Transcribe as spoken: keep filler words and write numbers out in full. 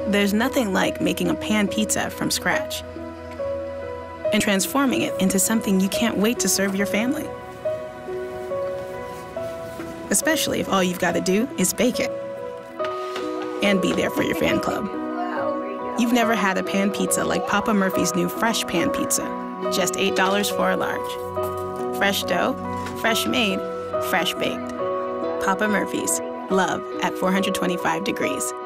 There's nothing like making a pan pizza from scratch and transforming it into something you can't wait to serve your family. Especially if all you've got to do is bake it and be there for your fan club. You've never had a pan pizza like Papa Murphy's new Fresh Pan Pizza. Just eight dollars for a large. Fresh dough, fresh made, fresh baked. Papa Murphy's. Love at four hundred twenty-five degrees.